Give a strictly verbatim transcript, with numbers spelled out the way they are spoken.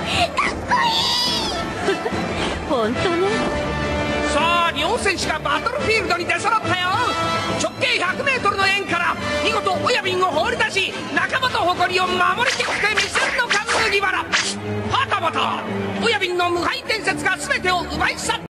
本当ね。 さあ両選手がバトルフィールドに出揃ったよ。直径 ひゃくメートル の円から見事親瓶を放り出し、仲間と誇りを守りきってみせるのか麦わら。はたまた親瓶の無敗伝説が全てを奪い去っ